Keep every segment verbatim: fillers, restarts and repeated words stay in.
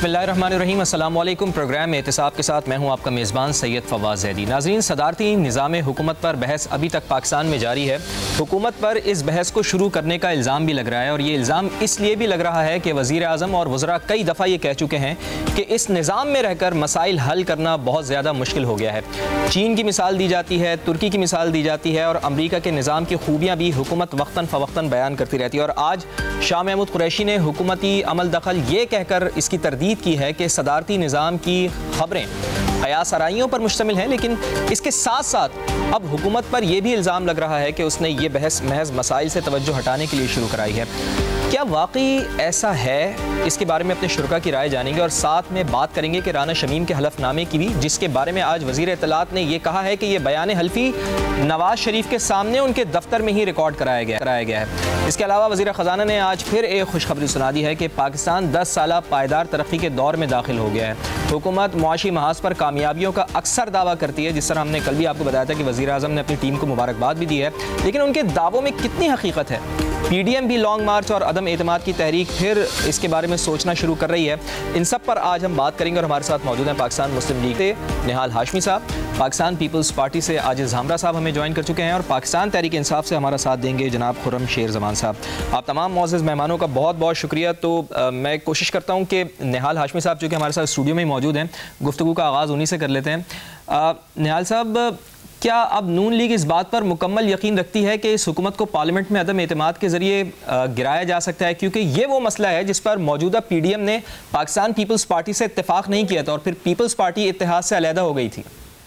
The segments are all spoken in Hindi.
बिस्मिल्लाहिर्रहमानिर्रहीम। अस्सलाम वालेकुम। प्रोग्राम एहतिसाब के साथ मैं हूं आपका मेज़बान सैयद फवाज़ ज़ैदी। नाज़रीन, सदारती निज़ाम हुकूमत पर बहस अभी तक पाकिस्तान में जारी है। हुकूमत पर इस बहस को शुरू करने का इल्ज़ाम भी लग रहा है और ये इल्ज़ाम इसलिए भी लग रहा है कि वज़ीर आज़म और वज़रा कई दफ़ा ये कह चुके हैं कि इस निज़ाम में रहकर मसाइल हल करना बहुत ज़्यादा मुश्किल हो गया है। चीन की मिसाल दी जाती है, तुर्की की मिसाल दी जाती है और अमरीका के निज़ाम की खूबियाँ भी हुकूमत वक्तन फ़वक्तन बयान करती रहती है। और आज शाह महमूद कुरैशी ने हुकूमती अमल दखल ये कहकर इसकी तरदीद की है कि सदारती निज़ाम की खबरें हयास आराइयों पर मुश्तमिल हैं, लेकिन इसके साथ साथ अब हुकूमत पर यह भी इल्ज़ाम लग रहा है कि उसने ये बहस महज मसाइल से तवज्जो हटाने के लिए शुरू कराई है। क्या वाकई ऐसा है? इसके बारे में अपने शुरका की राय जानेंगे और साथ में बात करेंगे कि राना शमीम के हलफनामे की भी, जिसके बारे में आज वज़ीर इत्तलात ने यह कहा है कि यह बयान हल्फी नवाज शरीफ के सामने उनके दफ्तर में ही रिकॉर्ड कराया गया कराया गया है। इसके अलावा वज़ीर ख़जाना ने आज फिर एक खुशखबरी सुना दी है कि पाकिस्तान दस साल पायदार तरक्की के दौर में दाखिल हो गया है। हुकूमत मुआशी महाज पर कामयाबियों का अक्सर दावा करती है, जिस तरह हमने कल भी आपको बताया था कि वज़ीर आज़म ने अपनी टीम को मुबारकबाद भी दी है, लेकिन उनके दावों में कितनी हकीकत है? पी डी एम भी लॉन्ग मार्च और अदम एतमाद की तहरीक फिर इसके बारे में सोचना शुरू कर रही है। इन सब पर आज हम बात करेंगे और हमारे साथ मौजूद हैं पाकिस्तान मुस्लिम लीग से निहाल हाशमी साहब, पाकिस्तान पीपल्स पार्टी से आजिज़ झामरा साहब हमें ज्वाइन कर चुके हैं और पाकिस्तान तहरीक इंसाफ से हमारा साथ देंगे जनाब खुर्रम शेर जमान साहब। आप तमाम मौजूद मेहमानों का बहुत बहुत शुक्रिया। तो आ, मैं कोशिश करता हूँ कि निहाल हाशमी साहब जो कि हमारे साथ स्टूडियो में मौजूद हैं, गुफ्तगू का आगाज़ उन्हीं से कर लेते हैं। आ, निहाल साहब, क्या अब नून लीग इस बात पर मुकम्मल यकीन रखती है कि इस हुकूमत को पार्लियामेंट में अदम एतमाद के जरिए गिराया जा सकता है? क्योंकि ये वो मसला है जिस पर मौजूदा पी डी एम ने पाकिस्तान पीपल्स पार्टी से इत्तेफाक नहीं किया था और फिर पीपल्स पार्टी इत्तेहाद से अलहदा हो गई थी।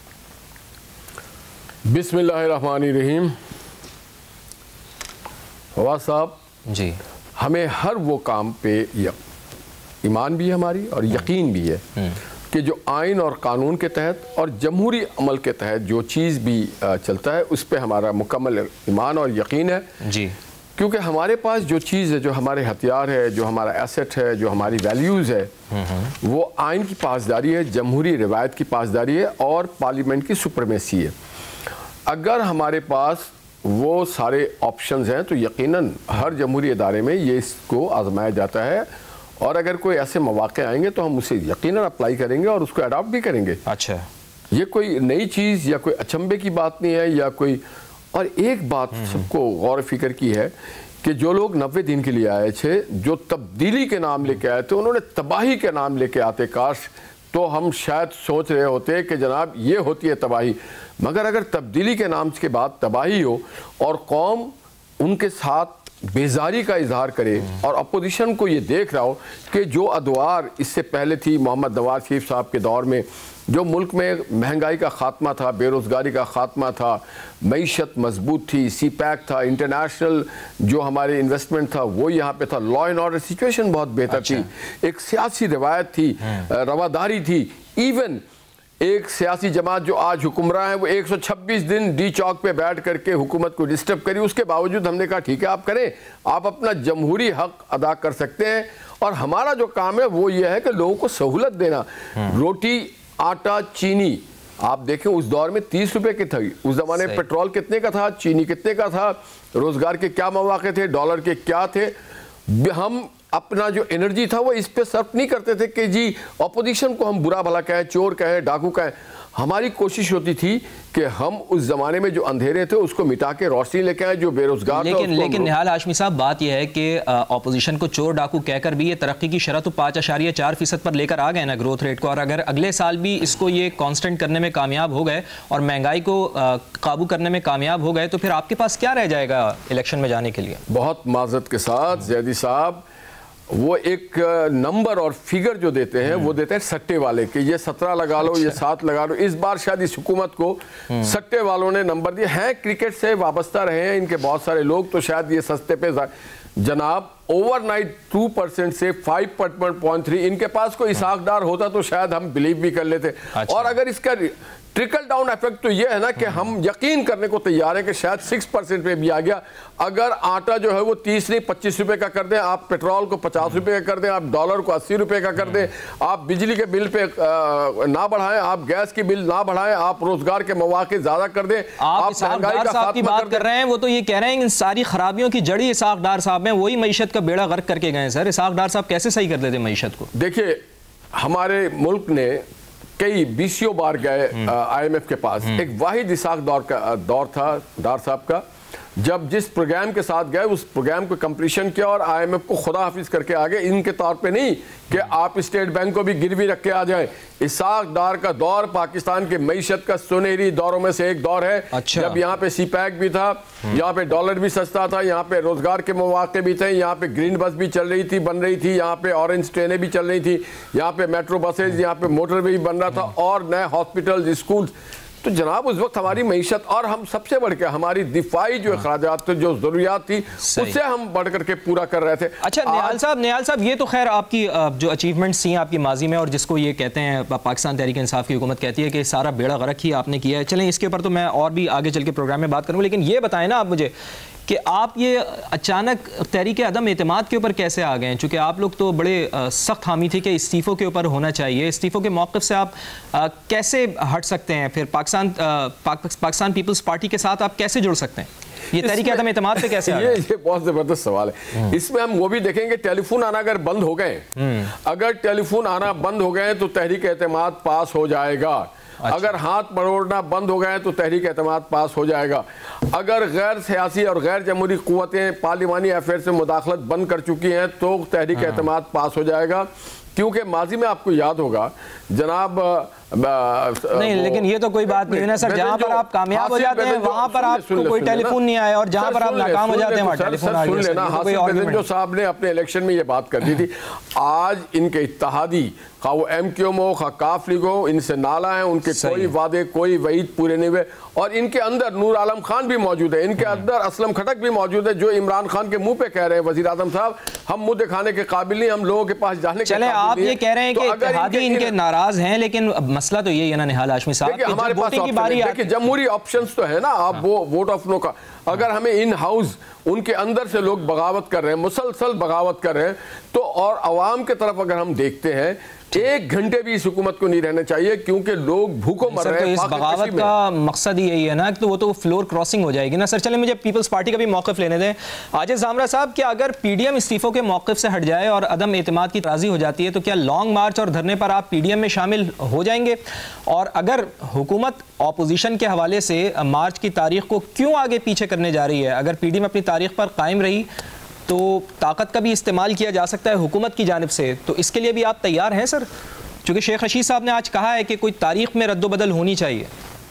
बिस्मिल्लाहिर्रहमानिर्रहीम। फवाद साहब जी, हमें हर वो काम पे ईमान भी है हमारी और यकीन भी है कि जो आइन और कानून के तहत और जमहूरी अमल के तहत जो चीज़ भी चलता है उस पर हमारा मुकम्मल ईमान और यकीन है जी। क्योंकि हमारे पास जो चीज़ है, जो हमारे हथियार है, जो हमारा एसेट है, जो हमारी वैल्यूज़ है, वो आइन की पासदारी है, जमहूरी रिवायत की पासदारी है और पार्लियामेंट की सुपरमेसी है। अगर हमारे पास वो सारे ऑप्शंस हैं तो यकीनन हर जमहूरी इदारे में ये इसको आजमाया जाता है और अगर कोई ऐसे मौके आएंगे तो हम उसे यकीनन अप्लाई करेंगे और उसको अडॉप्ट भी करेंगे। अच्छा, ये कोई नई चीज़ या कोई अचंभे की बात नहीं है या कोई। और एक बात सबको गौर फिक्र की है कि जो लोग नब्बे दिन के लिए आए थे, जो तब्दीली के नाम लेके आए थे, उन्होंने तबाही के नाम लेके आते, काश तो हम शायद सोच रहे होते कि जनाब ये होती है तबाही। मगर अगर तब्दीली के नाम के बाद तबाही हो और कौम उनके साथ बेजारी का इजहार करे और अपोजिशन को ये देख रहा हो कि जो अदवार इससे पहले थी मोहम्मद नवाज शरीफ साहब के दौर में, जो मुल्क में महंगाई का ख़ात्मा था, बेरोज़गारी का ख़ात्मा था, मईशत मजबूत थी, सी पैक था, इंटरनेशनल जो हमारे इन्वेस्टमेंट था वो यहाँ पे था, लॉ एंड ऑर्डर सिचुएशन बहुत बेहतर अच्छा। थी, एक सियासी रिवायत थी, रवादारी थी। इवन एक सियासी जमात जो आज हुक्मरान है वो एक सौ छब्बीस दिन डी चौक पे बैठ करके हुकूमत को डिस्टर्ब करी, उसके बावजूद हमने कहा ठीक है आप करें, आप अपना जमहूरी हक अदा कर सकते हैं और हमारा जो काम है वो ये है कि लोगों को सहूलत देना। रोटी, आटा, चीनी, आप देखें उस दौर में तीस रुपए की थी, उस जमाने में पेट्रोल कितने का था, चीनी कितने का था, रोजगार के क्या मौके थे, डॉलर के क्या थे। हम अपना जो एनर्जी था वो इस पे सर्फ नहीं करते थे कि जी अपोजिशन को हम बुरा भला कहें, चोर कहें, डाकू कहें। हमारी कोशिश होती थी कि हम उस जमाने में जो अंधेरे थे उसको मिटा के रोशनी लेके आए, जो बेरोजगार लेकिन था लेकिन निहाल हाशमी साहब, बात यह है कि अपोजिशन को चोर डाकू कहकर भी ये तरक्की की शरह तो पाँच अशारिया चार फीसद पर लेकर आ गए ना ग्रोथ रेट को, और अगर अगले साल भी इसको ये कांस्टेंट करने में कामयाब हो गए और महंगाई को काबू करने में कामयाब हो गए तो फिर आपके पास क्या रह जाएगा इलेक्शन में जाने के लिए? बहुत माजरत के साथ ज़ैदी साहब, वो एक नंबर और फिगर जो देते हैं वो देते हैं सट्टे वाले कि ये सत्रह लगा लो, अच्छा। ये सात लगा लो। इस बार शायद इस हुकूमत को सट्टे वालों ने नंबर दिए हैं। क्रिकेट से वाबस्ता रहे हैं इनके बहुत सारे लोग, तो शायद ये सस्ते पे जनाब ओवरनाइट टू परसेंट से फाइव पॉइंट थ्री इनके पास कोई इसाकदार होता तो शायद हम बिलीव भी कर लेते। अच्छा। और अगर इसका ट्रिकल डाउन इफेक्ट तो ये है ना कि हम यकीन करने को तैयार हैं कि शायद सिक्स परसेंट पे भी आ गया। अगर आटा जो है वो तीस नहीं पच्चीस रुपए का कर दें, आप पेट्रोल को पचास रुपए का कर दें, आप डॉलर को अस्सी रुपए का कर दें, आप बिजली के बिल पे ना बढ़ाएं, आप गैस की बिल ना बढ़ाएं, आप रोजगार के मौके ज्यादा कर दें, आप महंगाई का खात्मा बात कर रहे हैं। वो तो ये कह रहे हैं इन सारी खराबियों की जड़ी इसाक डार साहब हैं, वही मईशत का बेड़ा गर्क करके गए। सर इसाक डार साहब कैसे सही कर देते मईशत को? देखिए हमारे मुल्क ने कई बीसियों बार गए आईएमएफ के पास। एक वाहिद इसाक दौर का दौर था डार साहब का, जब जिस प्रोग्राम के साथ गए उस प्रोग्राम को कंप्लीशन किया और आईएमएफ को खुदा हाफिज करके आ गए, इनके तौर पे नहीं कि आप स्टेट बैंक को भी गिरवी रख के आ जाएं। इसाक डार का दौर पाकिस्तान के मईशत का सुनहरी दौरों में से एक दौर है। अच्छा। जब यहाँ पे सी पैक भी था, यहाँ पे डॉलर भी सस्ता था, यहाँ पे रोजगार के मौके भी थे, यहाँ पे ग्रीन बस भी चल रही थी बन रही थी, यहाँ पे ऑरेंज ट्रेनें भी चल रही थी, यहाँ पे मेट्रो बसेज, यहाँ पे मोटरवे भी बन रहा था और नए हॉस्पिटल स्कूल। तो जनाब उस वक्त हमारी मईशत और हम सबसे बढ़ के हमारी दिफाई जो अखराजात जो जरूरियात थी उससे हम बढ़ करके पूरा कर रहे थे। अच्छा निहाल साहब, निहाल साहब ये तो खैर आपकी जो अचीवमेंट्स थी आपकी माजी में, और जिसको ये कहते हैं पाकिस्तान तहरीक इंसाफ की हुकूमत कहती है कि सारा बेड़ा गर्क ही आपने किया है। चलें इसके ऊपर तो मैं और भी आगे चल के प्रोग्राम में बात करूँगा, लेकिन ये बताएं ना आप मुझे कि आप ये अचानक तहरीक अदम एतमाद के ऊपर कैसे आ गए हैं? चूँकि आप लोग तो बड़े सख्त हामी थे कि इस्तीफ़ों के ऊपर होना चाहिए, इस्तीफ़ों के मौक़िफ़ से आप आ, कैसे हट सकते हैं? फिर पाकिस्तान पाक, पाकिस्तान पीपल्स पार्टी के साथ आप कैसे जुड़ सकते हैं? ये तहरीक अदम एतमाद पे कैसे आ गए? ये, ये बहुत ज़बरदस्त सवाल है। इसमें हम वो भी देखेंगे टेलीफोन आना अगर बंद हो गए, अगर टेलीफोन आना बंद हो गए तो तहरीक एतमाद पास हो जाएगा। अच्छा। अगर हाथ मरोड़ना बंद हो गए तो तहरीक एतमाद पास हो जाएगा। अगर गैर सियासी और गैर जमहूरी कुव्वतें पार्लिमानी अफेयर से मुदाखलत बंद कर चुकी हैं तो तहरीक एतमाद पास हो जाएगा। क्योंकि माजी में आपको याद होगा जनाब नहीं, लेकिन ये तो कोई बात नहीं है ना सर, जहाँ पर आप कामयाब हो जाते हैं वहाँ पर आपको कोई टेलीफोन नहीं आया और जहाँ पर आप नाकाम हो जाते हैं वहाँ टेलीफोन आ गया। सुन लेना, हासिल जो साहब ने अपने इलेक्शन में ये बात कर दी थी, आज इनके इत्तेहादी खा वो एम क्यू एम हो खा काफ लीग हो, इनसे नाला है, उनके कोई वादे कोई वईद पूरे नहीं हुए। और इनके अंदर नूर आलम खान भी मौजूद है, इनके अंदर असलम खटक भी मौजूद है जो इमरान खान के मुंह पे कह रहे हैं वजीर आजम साहब हम मुंह दिखाने के काबिल नहीं, हम लोगों के पास जाने के काबिल नहीं। आप ये कह रहे हैं कि इत्तेहादी इनके नाराज हैं, लेकिन मसला तो यही है ना निहाल हाशमी साहब, हमारे पास देखिए जमहूरी ऑप्शंस तो है ना, आप वो वोट ऑफ नो का अगर हमें इन हाउस उनके अंदर से लोग बगावत कर रहे हैं, मुसलसल बगावत कर रहे हैं, तो और अवाम की तरफ अगर हम देखते हैं एक घंटे भी इस हुकूमत को नहीं रहना चाहिए क्योंकि लोग भूखों मर रहे हैं। तो इस बगावत का मकसद ही यही है ना, तो वो तो फ्लोर क्रॉसिंग हो जाएगी ना सर। चले मुझे पीपल्स पार्टी का भी मौक़िफ़ लेने दें। आजिज़ ज़ामरा साहब, क्या अगर पीडीएम इस्तीफ़ों के मौक़िफ़ से हट जाए और अदम एतमाद की राज़ी हो जाती है तो क्या लॉन्ग मार्च और धरने पर आप पीडीएम में शामिल हो जाएंगे? और अगर हुकूमत ऑपोजिशन के हवाले से मार्च की तारीख को क्यों आगे पीछे करने जा रही है, अगर पीडीएम अपनी तारीख पर कायम रही तो ताकत का भी इस्तेमाल किया जा सकता है हुकूमत की जानिब से, तो इसके लिए भी आप तैयार हैं सर? क्योंकि शेख रशीद साहब ने आज कहा है कि कोई तारीख में रद्दोबदल होनी चाहिए।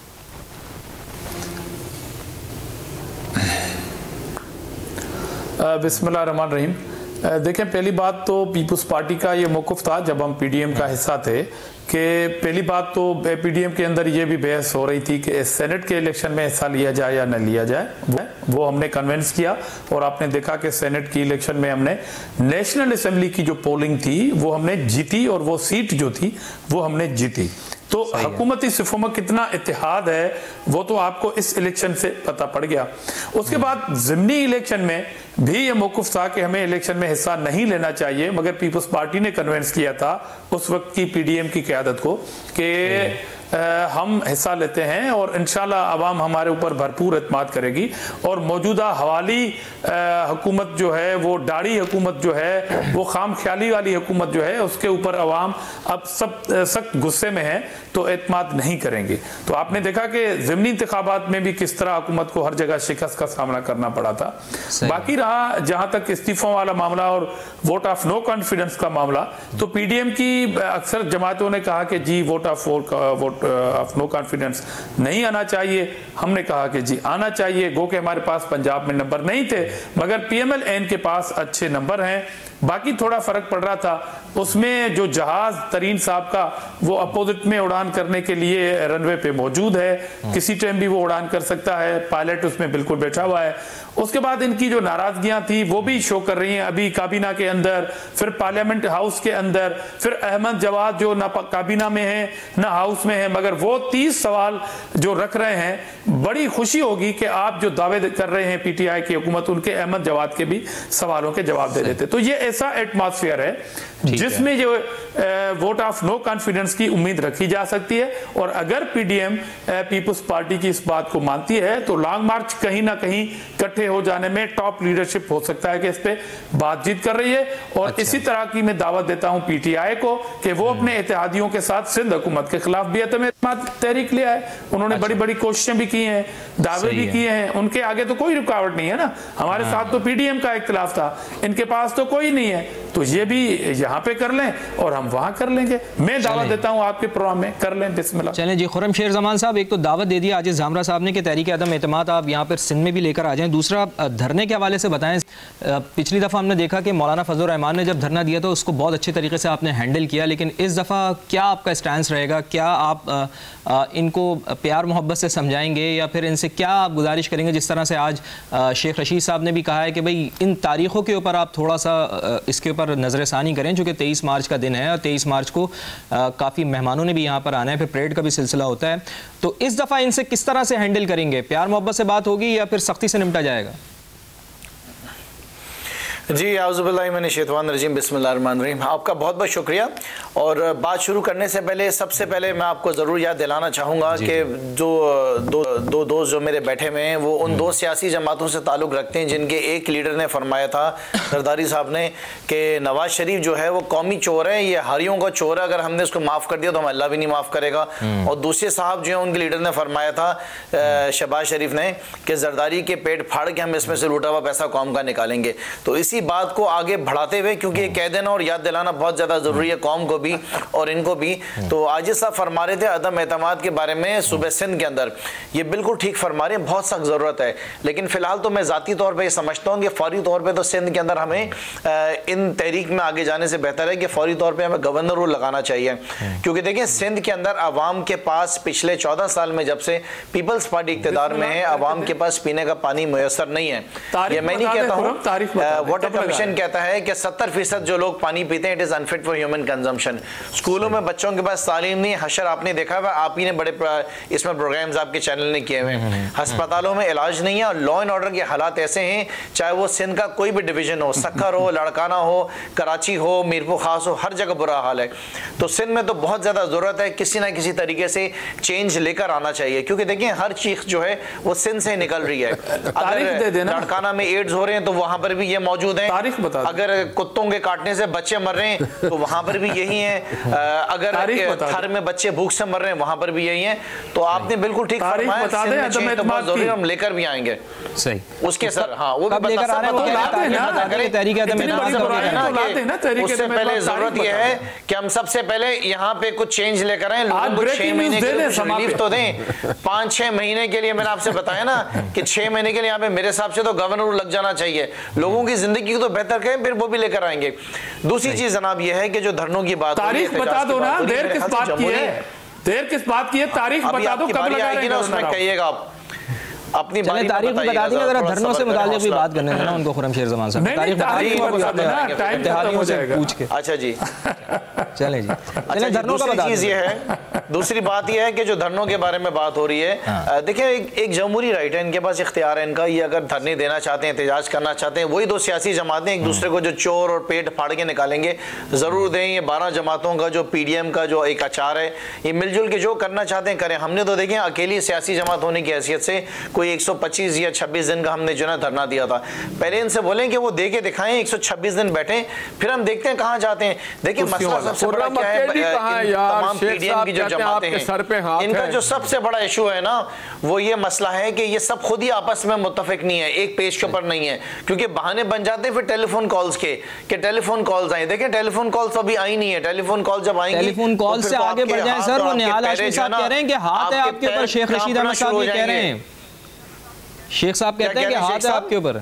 बिस्मिल्लाह रहमान रहीम। देखें, पहली बात तो पीपल्स पार्टी का ये मौक़िफ़ था जब हम पीडीएम का हिस्सा थे कि पहली बात तो पीडीएम के अंदर ये भी बहस हो रही थी कि सेनेट के इलेक्शन में हिस्सा लिया जाए या न लिया जाए, वो, वो हमने कन्विंस किया और आपने देखा कि सेनेट की इलेक्शन में हमने नेशनल असेंबली की जो पोलिंग थी वो हमने जीती और वो सीट जो थी वो हमने जीती। तो हुकूमती सिफों में कितना इत्तेहाद है वो तो आपको इस इलेक्शन से पता पड़ गया। उसके बाद ज़िमनी इलेक्शन में भी ये मौक़िफ़ था कि हमें इलेक्शन में हिस्सा नहीं लेना चाहिए, मगर पीपल्स पार्टी ने कन्विंस किया था उस वक्त की पीडीएम की क़यादत को कि आ, हम हिस्सा लेते हैं और इंशाल्लाह अवाम हमारे ऊपर भरपूर एतमाद करेगी। और मौजूदा हवाली हुकूमत जो है वो दाढ़ी हुकूमत जो है वो खाम ख्याली वाली हुकूमत जो है उसके ऊपर अवाम अब सब सख्त गुस्से में है तो एतमाद नहीं करेंगे। तो आपने देखा कि ज़िमनी इंतखाबात में भी किस तरह हुकूमत को हर जगह शिकस्त का सामना करना पड़ा था। बाकी रहा जहाँ तक इस्तीफ़ों वाला मामला और वोट ऑफ नो कॉन्फिडेंस का मामला, तो पीडीएम की अक्सर जमातों ने कहा कि जी vote of vote of no confidence नहीं आना चाहिए। हमने कहा कि जी आना चाहिए, गो के हमारे पास पंजाब में नंबर नहीं थे मगर पीएमएल एन के पास अच्छे नंबर हैं। बाकी थोड़ा फर्क पड़ रहा था उसमें जो जहाज तरीन साहब का वो अपोजिट में उड़ान करने के लिए रनवे पे मौजूद है, किसी टाइम भी वो उड़ान कर सकता है, पायलट उसमें बिल्कुल बैठा हुआ है। उसके बाद इनकी जो नाराजगियां थी वो भी शो कर रही हैं, अभी काबीना के अंदर, फिर पार्लियामेंट हाउस के अंदर, फिर अहमद जवाद जो ना काबीना में है ना हाउस में है, मगर वो तीस सवाल जो रख रहे हैं। बड़ी खुशी होगी कि आप जो दावे कर रहे हैं पीटीआई की हुकूमत उनके अहमद जवाद के भी सवालों के जवाब दे देते। तो ये ऐसा एटमॉस्फेयर है जिसमें जो वोट ऑफ नो कॉन्फिडेंस की उम्मीद रखी जा सकती है। और अगर पीडीएम पीपुल्स पार्टी की इस बात को मानती है तो लॉन्ग मार्च कहीं ना कहीं इकट्ठे हो जाने में टॉप लीडरशिप हो सकता है कि इस पे बातचीत कर रही है। और अच्छा। इसी तरह की मैं दावत देता हूं पीटीआई को कि वो अपने इत्तेहादियों के साथ सिंध हुकूमत के खिलाफ भी तहरीक लिया है। उन्होंने अच्छा। बड़ी बड़ी कोशिशें भी की हैं, दावे भी किए हैं, उनके आगे तो कोई रुकावट नहीं है ना। हमारे हाँ। साथ तो पीडीएम का इख्तिलाफ था, इनके पास तो कोई नहीं है, तो ये भी यहाँ पे कर लें और हम वहां कर लेंगे। मैं दावत देता हूं आपके प्रोग्राम में, कर लें, बिस्मिल्लाह। चलें जी, खुर्रम शेर जमान साहब, एक तो दावत दे दिया आजिज़ झामरा साहब ने कि तहरीक अदम एतमाद आप यहाँ पर सिंध में भी लेकर आ जाएं। दूसरा, धरने के हवाले से बताएं। पिछली दफ़ा हमने देखा कि मौलाना फजल रहमान ने जब धरना दिया तो उसको बहुत अच्छे तरीके से आपने हैंडल किया, लेकिन इस दफ़ा क्या आपका स्टैंस रहेगा? क्या आप आ, आ, इनको प्यार मोहब्बत से समझाएंगे या फिर इनसे क्या आप गुजारिश करेंगे? जिस तरह से आज आ, शेख रशीद साहब ने भी कहा है कि भाई इन तारीखों के ऊपर आप थोड़ा सा आ, इसके ऊपर नज़रसानी करें, चूँकि तेईस मार्च का दिन है और तेईस मार्च को काफ़ी मेहमानों ने भी यहाँ पर आना है, फिर परेड का भी सिलसिला होता है। तो इस दफ़ा इनसे किस तरह से हैंडल करेंगे? प्यार मोहब्बत से बात होगी या फिर सख्ती से निपटा जाएगा? जी, आउज़ुबिल्लाहिमिनश्शैतानिर्रजीम, बिस्मिल्लाहिर्रहमानिर्रहीम। आपका बहुत बहुत शुक्रिया। और बात शुरू करने से पहले सबसे पहले मैं आपको ज़रूर याद दिलाना चाहूँगा कि जो दो दो दोस्त जो मेरे बैठे हुए हैं वो उन दो सियासी जमातों से ताल्लुक़ रखते हैं जिनके एक लीडर ने फरमाया था, जरदारी साहब ने, कि नवाज शरीफ जो है वो कौमी चोर है, ये हरियों का चोर है, अगर हमने उसको माफ़ कर दिया तो हम अल्लाह भी नहीं माफ़ करेगा। और दूसरे साहब जो है उनके लीडर ने फरमाया था, शहबाज शरीफ ने, कि जरदारी के पेट फाड़ के हम इसमें से लूटा हुआ पैसा कौम का निकालेंगे। तो इसी बात को आगे बढ़ाते हुए, क्योंकि ये कह देना और याद दिलाना बहुत ज़्यादा ज़रूरी है कौम को भी और इनको भी, तो आजिज़ साहब फरमा रहे थे अदम एतमाद के बारे में सुबह सिंध के अंदर, ये बिल्कुल ठीक फरमा रहे हैं, बहुत सख्त ज़रूरत है। लेकिन फ़िलहाल तो मैं ज़ाती तौर पर समझता हूँ कि फौरी तौर पर तो सिंध के अंदर हमें इन तहरीक में आगे जाने से बेहतर है कि फौरी तौर पर हमें गवर्नर रूल लगाना चाहिए। क्योंकि देखिए, सिंध के अंदर आवाम के पास पिछले चौदह साल में जब से पीपल्स पार्टी इक़्तिदार में है, आवाम के पास पीने का पानी मुयसर नहीं है। ये मैं नहीं कहता हूँ, वाटर कमीशन कहता है कि सत्तर फीसद जो लोग पानी पीते हैं it is unfit for human consumption. स्कूलों में बच्चों के पास तालीम नहीं, हशर आपने देखा हुआ, आप ही ने बड़े इसमें प्रोग्राम्स आपके चैनल ने किए हुए हैं। अस्पतालों में इलाज नहीं है और लॉ एंड ऑर्डर के हालात ऐसे हैं, चाहे वो सिंध का कोई भी डिवीजन हो, सक्खर हो, लड़काना हो, कराची हो, मीरपुर खास हो, हर जगह बुरा हाल है। तो सिंध में तो बहुत ज्यादा जरूरत है किसी ना किसी तरीके से चेंज लेकर आना चाहिए, क्योंकि देखिए हर चीख जो है वो सिंध से निकल रही है। अगर लड़काना में एड्स हो रहे हैं तो वहां पर भी ये मौजूद है, अगर कुत्तों के काटने से बच्चे मर रहे हैं तो वहां पर भी यही है, अगर थर में बच्चे भूख से मर रहे हैं वहां पर भी यही है। तो आपने बिल्कुल ठीक फरमाया, तो बहुत जरूरी, हम लेकर भी आएंगे। सही उसके सर, हाँ वो भी लेकर आ रहे हैं। उससे पहले जरूरत यह है कि हम सबसे पहले यहाँ पे कुछ चेंज लेकर आए, लोगों को छह महीने के लिए रिलीफ तो दें। पाँच छह महीने के लिए मैंने आपसे बताया ना कि छह महीने के लिए यहाँ पे मेरे हिसाब से तो गवर्नर लग जाना चाहिए, लोगों की जिंदगी को तो बेहतर करें, फिर वो भी लेकर आएंगे। दूसरी चीज जनाब ये है कि जो धरनों की बात, तारीख बता दो ना, देर किस बात की है, देर किस बात की है, तारीख बता दो, कब लगाएंगे ना, उसमें कहिएगा आप अपनी तारीख भी बता देंगे। अगर धरनों से मुताल्लिक़ भी बात करने देना उनको, खुर्रम शेर ज़मान साहब तारीख बता देंगे पूछ के। अच्छा जी, चलें जी। अच्छा, दूसरी चीज ये है, दूसरी बात ये है कि जो धरनों के बारे में बात हो रही है, देखिए एक, एक जमहूरी राइट है, इनके पास इख्तियार है इनका, ये अगर धरने देना चाहते हैं, एहतजाज करना चाहते हैं, वही दो सियासी जमातें एक दूसरे को जो चोर और पेट फाड़ के निकालेंगे जरूर दें। ये बारह जमातों का जो पीडीएम का जो एक आचार है, ये मिलजुल के जो करना चाहते हैं करें। हमने तो देखें अकेली सियासी जमात होने की हैसियत से कोई एक सौ पच्चीस या छब्बीस दिन का हमने जो है धरना दिया था। पहले इनसे बोलें कि वो दे के दिखाएं, एक सौ छब्बीस दिन बैठे, फिर हम देखते हैं कहां जाते हैं। देखिए मसला सबसे बड़ा क्या है, तमाम पीडीएम की जो जमातें हैं, इनका जो सबसे बड़ा इशू है ना, वो ये मसला है कि ये सब खुद ही आपस में मुत्तफिक नहीं है, एक पेज के ऊपर नहीं है, क्योंकि बहाने बन जाते हैं फिर टेलीफोन कॉल्स के कि टेलीफोन कॉल्स आए। देखिए टेलीफोन कॉल्स अभी आई नहीं है, टेलीफोन कॉल जब आएंगी, टेलीफोन कॉल से आगे बढ़ जाएं सर, वो निहाल हाशमी साहब कह रहे हैं कि हाथ है आपके ऊपर, शेख रशीद अहमद साहब ये कह रहे हैं, शेख साहब कहते हैं कि हाथ है आपके ऊपर,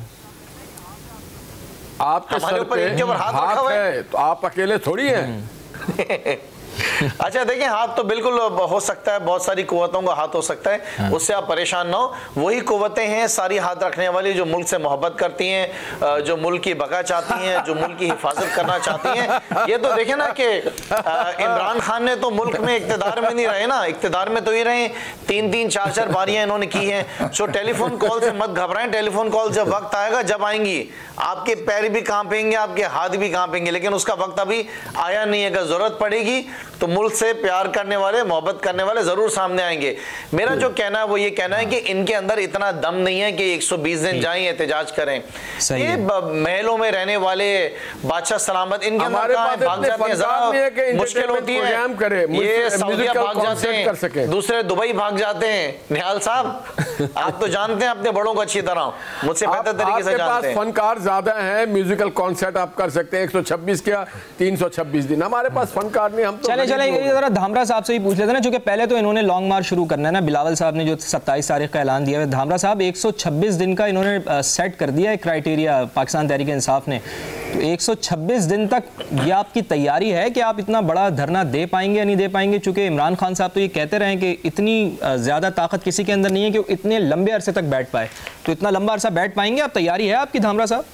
आपके सर पे हाथ है, तो आप अकेले थोड़ी हैं। अच्छा देखें, हाथ तो बिल्कुल हो सकता है, बहुत सारी कुव्वतों का हाथ हो सकता है, हाँ। उससे आप परेशान ना हो। वही कुव्वतें हैं सारी हाथ रखने वाली जो मुल्क से मोहब्बत करती हैं, जो मुल्क की बका चाहती हैं, जो मुल्क की हिफाजत करना चाहती हैं। ये तो देखें ना कि इमरान खान ने तो मुल्क में इक्तदार में नहीं रहे ना, इक्तदार में तो ही रहे, तीन तीन चार चार बारियां इन्होंने की हैं। सो टेलीफोन कॉल से मत घबराएं, टेलीफोन कॉल जब वक्त आएगा, जब आएंगी आपके पैर भी कांपेंगे, आपके हाथ भी कांपेंगे, लेकिन उसका वक्त अभी आया नहीं है। अगर जरूरत पड़ेगी तो मुल्क से प्यार करने वाले, मोहब्बत करने वाले जरूर सामने आएंगे। मेरा जो कहना है वो ये कहना है कि इनके अंदर इतना दम नहीं है कि एक सौ बीस दिन जाएं एहतजाज करें। ये महलों में रहने वाले बादशाह सलामत, इनके अंदर भाग जाते हैं, जरा मुश्किल होती है। ये सऊदीया भाग जाते हैं, दूसरे दुबई भाग जाते हैं। निहाल साहब आप तो जानते हैं अपने बड़ों को अच्छी तरह, मुझसे बेहतर तरीके से जानते हैं। फनकार ज्यादा है, म्यूजिकल कॉन्सर्ट आप कर सकते हैं एक सौ छब्बीस क्या तीन सौ छब्बीस दिन, हमारे पास फनकार नहीं। हम तो चले चले जरा धामरा साहब से ही पूछ लेते हैं, क्योंकि पहले तो इन्होंने लॉन्ग मार्च शुरू करना है ना, बिलावल साहब ने जो सत्ताईस तारीख का ऐलान दिया है। धामरा साहब एक सौ छब्बीस दिन का इन्होंने सेट कर दिया है क्राइटेरिया पाकिस्तान तहरीक इंसाफ ने, तो एक सौ छब्बीस दिन तक ये आपकी तैयारी है कि आप इतना बड़ा धरना दे पाएंगे या नहीं दे पाएंगे? चूंकि इमरान खान साहब तो ये कहते रहे कि इतनी ज्यादा ताकत किसी के अंदर नहीं है कि वो इतने लंबे अरसे तक बैठ पाए, तो इतना लंबा अरसा बैठ पाएंगे आप? तैयारी है आपकी धामरा साहब?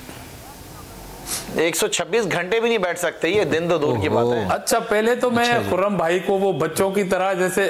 एक सौ छब्बीस घंटे भी नहीं बैठ सकते, ये दिन तो दूर की बात है। अच्छा पहले तो मैं खुर्रम भाई को वो बच्चों की तरह जैसे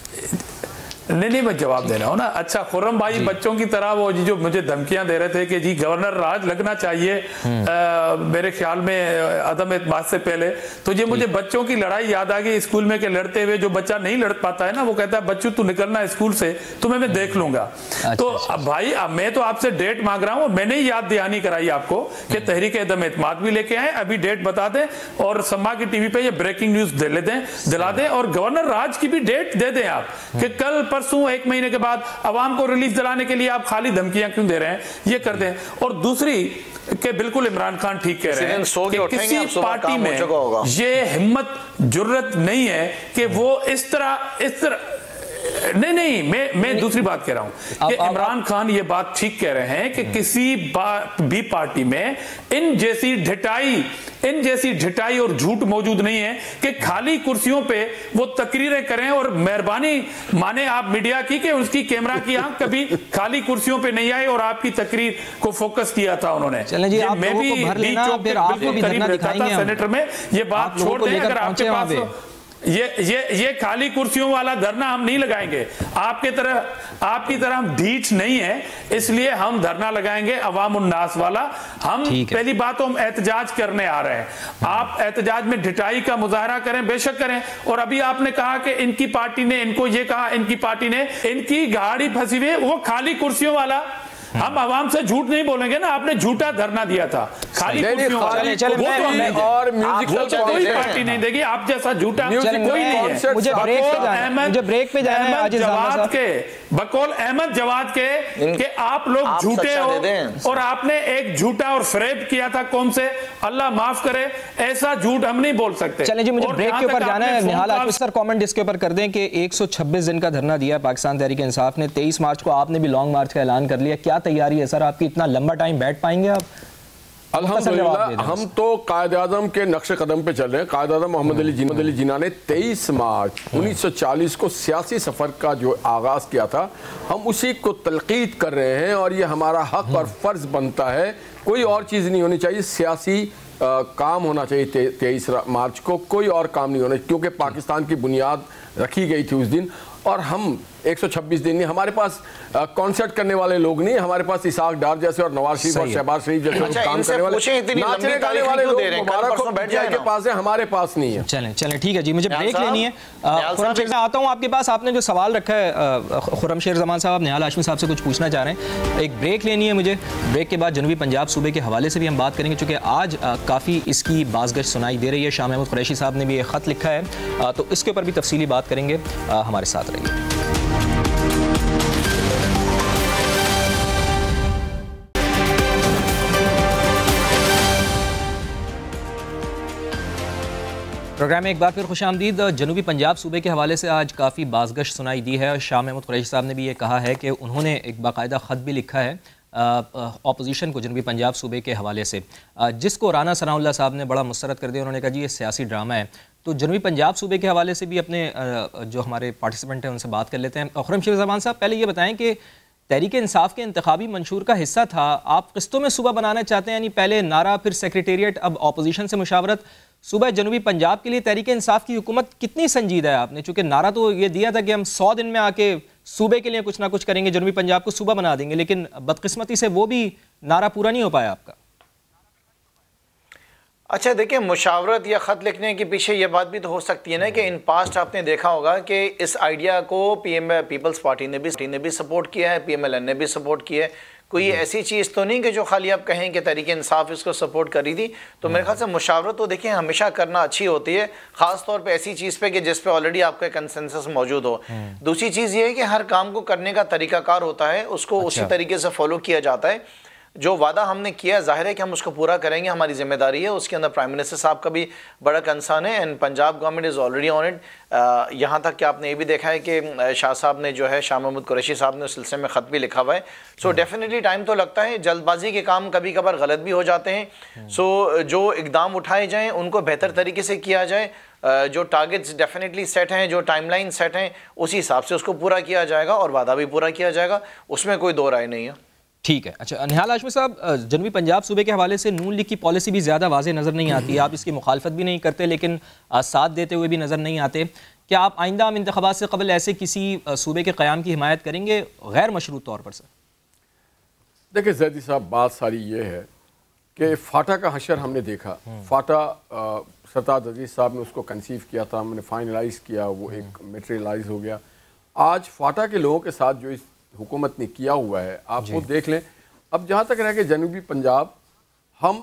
नहीं नहीं मैं जवाब दे रहा हूँ ना। अच्छा खुर्रम भाई बच्चों की तरह वो जी जो मुझे धमकियां दे रहे थे कि जी गवर्नर राज लगना चाहिए आ, मेरे ख्याल में अदम एतमाद से पहले, तो ये मुझे बच्चों की लड़ाई याद आ गई स्कूल में, के लड़ते हुए जो बच्चा नहीं लड़ पाता है ना, वो कहता है बच्चू तू निकलना स्कूल से, तुम्हें मैं देख लूंगा। अच्छा, तो अब भाई अब मैं तो आपसे डेट मांग रहा हूँ, मैंने ही याद दहानी कराई आपको कि तहरीक अदम एतमाद भी लेके आए, अभी डेट बता दें और सम्मा की टीवी पे ये ब्रेकिंग न्यूज दिला दें दिला दें और गवर्नर राज की भी डेट दे दें आप कि कल परसों एक महीने के बाद अवाम को रिलीफ दिलाने के लिए आप खाली धमकियां क्यों दे रहे हैं, ये कर दें। और दूसरी कि बिल्कुल इमरान खान ठीक कह रहे हैं कि किसी पार्टी में ये हिम्मत जुर्रत नहीं है कि वो इस तरह इस तरह नहीं नहीं मैं मैं दूसरी बात कह रहा हूं कि इमरान खान ये बात ठीक कह रहे हैं कि किसी भी पार्टी में इन जैसी ढिठाई इन जैसी ढिठाई और झूठ मौजूद नहीं है कि खाली कुर्सियों पे वो तकरीरें करें। और मेहरबानी माने आप मीडिया की कि उसकी कैमरा की आंख कभी खाली कुर्सियों पे नहीं आई और आपकी तकरीर को फोकस किया था उन्होंने। ये मैं भी करीब रहता था सेनेटर में, ये बात छोड़ दें अगर आपके पास ये ये ये खाली कुर्सियों वाला धरना हम नहीं लगाएंगे, आपके तरह आपकी तरह हम ढीठ नहीं है, इसलिए हम धरना लगाएंगे अवाम उन्नास वाला। हम पहली बात तो हम एहतजाज करने आ रहे हैं, आप एहतजाज में ढिठाई का मुजाहरा करें, बेशक करें। और अभी आपने कहा कि इनकी पार्टी ने इनको ये कहा, इनकी पार्टी ने इनकी गाड़ी फंसी हुई, वो खाली कुर्सियों वाला। हम आवाम से झूठ नहीं बोलेंगे ना, आपने झूठा धरना दिया था खाली कुर्सियों वाले, और कोई पार्टी नहीं देगी आप जैसा झूठा कोई नहीं है। मुझे ब्रेक पे जाना है, मुझे ब्रेक पे जाना है। अहमद जवाद के बकौल अहमद जवाद के कि आप लोग झूठे हो और आपने एक झूठा और फ्रेब किया था कौन से, अल्लाह माफ करे, ऐसा झूठ हम नहीं बोल सकते। चलें जी, मुझे ब्रेक के ऊपर जाना है। निहाल हाशमी सर कमेंट इसके ऊपर कर दें कि एक सौ छब्बीस दिन का धरना दिया पाकिस्तान तहरीक इंसाफ ने, तेईस मार्च को आपने भी लॉन्ग मार्च का ऐलान कर लिया, क्या तैयारी है सर आपकी? इतना लंबा टाइम बैठ पाएंगे आप? अल्हम्दुलिल्लाह हम तो कायद आज़म के नक्शे कदम पे चल रहे हैं। कायद आज़म मोहम्मद अली जिन्ना अली जिन्ना ने तेईस मार्च उन्नीस सौ चालीस को सियासी सफ़र का जो आगाज़ किया था, हम उसी को तलकीद कर रहे हैं और ये हमारा हक और फ़र्ज़ बनता है। कोई और चीज़ नहीं होनी चाहिए, सियासी आ, काम होना चाहिए। ते, तेईस मार्च को कोई और काम नहीं होना, क्योंकि पाकिस्तान की बुनियाद रखी गई थी उस दिन। और हम एक सौ छब्बीस दिन नहीं, हमारे पास कॉन्सर्ट करने वाले लोग नहीं, हमारे पास इसाक डार जैसे और नवाज शरीफ और शहबाज शरीफ जैसे अच्छा, काम करने वाले नाचने गाने वाले लोग मुबारक हो बैठ जाए के पास है, हमारे पास नहीं है। चलें चलें ठीक है जी, मुझे ब्रेक लेनी है। खुर्रम शेर आता हूँ आपके पास, आपने जो सवाल रखा है खुर्रम शेर जमान साहब, निहाल हाशमी साहब से कुछ पूछना चाह रहे हैं, एक ब्रेक लेनी है मुझे। ब्रेक के बाद जनूबी पंजाब सूबे के हवाले से भी हम बात करेंगे, चूँकि आज काफ़ी इसकी बाज़गश सुनाई दे रही है। शाह महमूद कुरैशी साहब ने भी एक ख़त लिखा है, तो इसके ऊपर भी तफसीली बात करेंगे। हमारे साथ रहिए। प्रोग्राम में एक बार फिर खुशामदीद। जनूबी पंजाब सूबे के हवाले से आज काफ़ी बाज़गश सुनाई दी है। शाह महमूद कुरैशी साहब ने भी ये कहा है कि उन्होंने एक बाकायदा ख़त भी लिखा है ऑपोजिशन को जनूबी पंजाब सूबे के हवाले से, जिसको राना सनाउल्लाह साहब ने बड़ा मुस्तरद कर दिया। उन्होंने कहा जी ये सियासी ड्रामा है। तो जनूबी पंजाब सूबे के हवाले से भी अपने जो हमारे पार्टिसिपेंट हैं उनसे बात कर लेते हैं। खुर्रम ज़मान साहब, पहले ये बताएं कि तहरीक इंसाफ के इंतखाबी मंशूर का हिस्सा था, आप किस्तों में सूबा बनाना चाहते हैं, यानी पहले नारा फिर सेक्रेटेरिएट, अब अपोजिशन से मुशावरत। सूबा जनूबी पंजाब के लिए तहरीक इंसाफ की हुकूमत कितनी संजीदा है आपने? चूँकि नारा तो ये दिया था कि हम सौ दिन में आके सूबे के लिए कुछ ना कुछ करेंगे, जनूबी पंजाब को सूबा बना देंगे, लेकिन बदकिस्मती से वो भी नारा पूरा नहीं हो पाया आपका। अच्छा देखिए, मुशावरत या ख़त लिखने के पीछे ये बात भी तो हो सकती है ना कि इन पास्ट आपने देखा होगा कि इस आइडिया को पीएम पीपल्स पार्टी ने भी ने भी सपोर्ट किया है, पीएमएलएन ने भी सपोर्ट किया है। कोई ऐसी चीज़ तो नहीं कि जो खाली आप कहें कि तहरीक इंसाफ इसको सपोर्ट करी थी। तो मेरे ख्याल से मुशावरत तो देखिए हमेशा करना अच्छी होती है, ख़ास तौर पे ऐसी चीज़ पे कि जिस पे ऑलरेडी आपका कंसेंसस मौजूद हो। दूसरी चीज़ ये है कि हर काम को करने का तरीकाकार होता है, उसको उसी तरीके से फॉलो किया जाता है। जो वादा हमने किया जाहिर है कि हम उसको पूरा करेंगे, हमारी जिम्मेदारी है। उसके अंदर प्राइम मिनिस्टर साहब का भी बड़ा कंसर्न है and Punjab government is already on it. यहाँ तक कि आपने ये भी देखा है कि शाह साहब ने जो है, शाह महमूद कुरैशी साहब ने उस सिलसिले में ख़त भी लिखा हुआ है। सो डेफिनेटली टाइम तो लगता है, जल्दबाजी के काम कभी कभार गलत भी हो जाते हैं। सो जो इकदाम उठाए जाएँ उनको बेहतर तरीके से किया जाए, जो टारगेट्स डेफिनेटली सेट हैं, जो टाइमलाइन सेट हैं, उसी हिसाब से उसको पूरा किया जाएगा और वादा भी पूरा किया जाएगा, उसमें कोई दो राय नहीं है। ठीक है। अच्छा निहाल हाशमी साहब, जनूबी पंजाब सूबे के हवाले से नून लीग की पॉलिसी भी ज़्यादा वाज़ेह नज़र नहीं आती है, आप इसकी मुखालफत भी नहीं करते लेकिन साथ देते हुए भी नज़र नहीं आते। क्या आप आइंदा आम इंतखाबात से कबल ऐसे किसी सूबे के क़याम की हिमायत करेंगे गैर मशरूत तौर पर? सर देखिए जैदी साहब, बात सारी ये है कि फाटा का हशर हमने देखा। फाटा सरताज अजीज़ साहब ने उसको कंसीव किया था, हमने फाइनलाइज किया, वो एक मटेरियलाइज हो गया। आज फाटा के लोगों के साथ जो इस हुकूमत ने किया हुआ है आप वो देख लें। अब जहाँ तक रह के जनूबी पंजाब, हम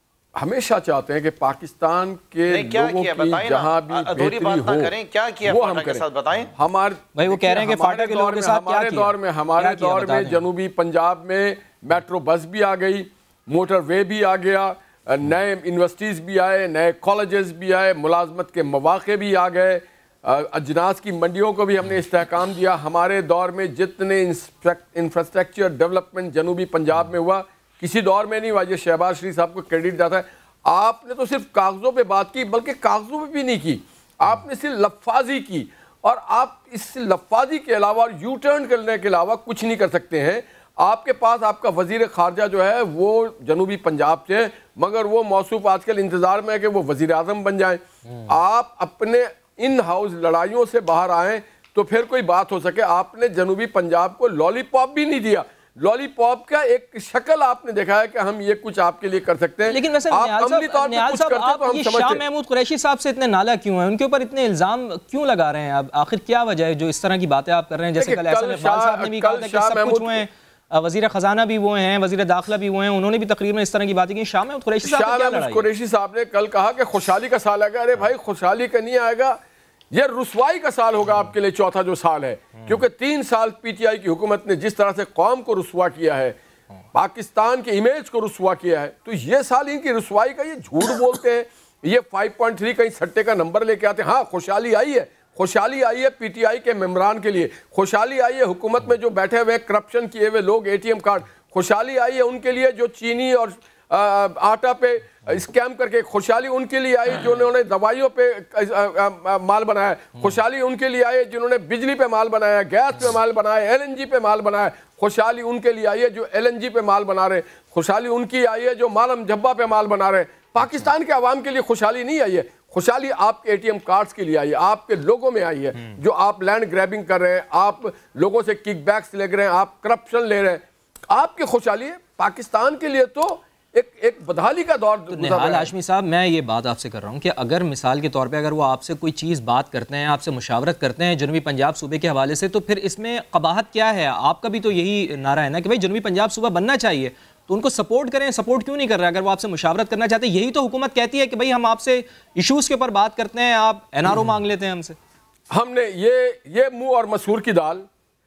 हमेशा चाहते हैं कि पाकिस्तान के लोगों की जहाँ भी बेहतरी हो क्या किया वो हम करें। बताएं हमारे भाई वो कह रहे हैं कि फाटा के लोगों के साथ हमारे दौर में हमारे दौर में जनूबी पंजाब में मेट्रो बस भी आ गई, मोटरवे भी आ गया, नए यूनिवर्सिटीज़ भी आए, नए कॉलेजेस भी आए, मुलाजमत के मौके भी आ गए, अजनास की मंडियों को भी हमने इस्तेहकाम दिया। हमारे दौर में जितने इंफ्रास्ट्रक्चर डेवलपमेंट जनूबी पंजाब में हुआ किसी दौर में नहीं हुआ। ये शहबाज शरीफ साहब को क्रेडिट जाता है। आपने तो सिर्फ कागज़ों पे बात की, बल्कि कागज़ों पे भी नहीं की, आपने सिर्फ लफ्फाजी की, और आप इस लफ्फाजी के अलावा और यू टर्न करने के अलावा कुछ नहीं कर सकते हैं। आपके पास आपका वज़ीर ख़ारजा जो है वो जनूबी पंजाब से, मगर वो मौसूफ आजकल इंतज़ार में है कि वो वज़ीर आज़म बन जाए। आप अपने इन हाउस लड़ाइयों से बाहर आए तो फिर कोई बात हो सके। आपने जनूबी पंजाब को लॉलीपॉप भी नहीं दिया। लॉलीपॉप का एक शक्ल आपने देखा है कि हम ये कुछ आपके लिए कर सकते हैं, लेकिन वैसे आप निहाल अमली तौर पे कुछ करते आप तो हम ये समझते शाह महमूद कुरैशी साहब से इतने नाला क्यों है, उनके ऊपर इतने इल्जाम क्यों लगा रहे हैं आप? आखिर क्या वजह है जो इस तरह की बातें आप कर रहे हैं? जैसे कल एहसन इकबाल साहब ने भी कहा था कि सब कुछ हुए हैं, वजीर खजाना भी वो हैं, वजीर दाखिला भी वो हैं, उन्होंने भी तकरीर में इस तरह की बातें की। शाह महमूद कुरैशी साहब क्या लड़ाई? कुरैशी साहब ने कल कहा कि खुशहाली का साल आएगा। अरे भाई खुशहाली का नहीं आएगा, ये रुसवाई का साल होगा आपके लिए, चौथा जो साल है, क्योंकि तीन साल पीटीआई की हुकूमत ने जिस तरह से कौम को रुसवा किया है, पाकिस्तान के इमेज को रुसवा किया है, तो ये साल इनकी रुसवाई का, ये झूठ बोलते हैं, ये फाइव पॉइंट थ्री कहीं सट्टे का नंबर लेके आते हैं। हाँ खुशहाली आई है, खुशहाली आई है पीटीआई के मेम्बरान के लिए, खुशहाली आई है हुकूमत में जो बैठे हुए करप्शन किए हुए लोग, एटीएम कार्ड, खुशहाली आई है उनके लिए जो चीनी और आ, आटा पे स्कैम करके, खुशहाली उनके लिए आई जिन्होंने दवाइयों पे आ, आ, माल बनाया, खुशहाली उनके लिए आई जिन्होंने बिजली पे माल बनाया, गैस पे माल बनाया, एलएनजी पे माल बनाया, खुशहाली उनके लिए आई है जो एलएनजी पे माल बना रहे, खुशहाली उनकी आई है जो मालम जब्बा पे माल बना रहे। पाकिस्तान के अवाम के लिए खुशहाली नहीं आई है, खुशहाली आपके एटीएम कार्ड्स के लिए आई है, आपके लोगों में आई है, जो आप लैंड ग्रैबिंग कर रहे हैं, आप लोगों से किकबैक्स ले रहे हैं, आप करप्शन ले रहे हैं, आपकी खुशहाली है। पाकिस्तान के लिए तो एक एक बदहाली का दौर। तो निहाल हाशमी साहब, मैं ये बात आपसे कर रहा हूँ कि अगर मिसाल के तौर पे अगर वो आपसे कोई चीज़ बात करते हैं, आपसे मुशावरत करते हैं जनूबी पंजाब सूबे के हवाले से, तो फिर इसमें कबाहत क्या है? आपका भी तो यही नारा है ना कि भाई जनूबी पंजाब सूबा बनना चाहिए, तो उनको सपोर्ट करें। सपोर्ट क्यों नहीं कर रहे अगर वो आपसे मुशावरत करना चाहते हैं? यही तो हुकूमत कहती है कि भाई हम आपसे इशूज़ के ऊपर बात करते हैं, आप एनआरओ मांग लेते हैं हमसे। हमने ये ये मुँह और मसूर की दाल,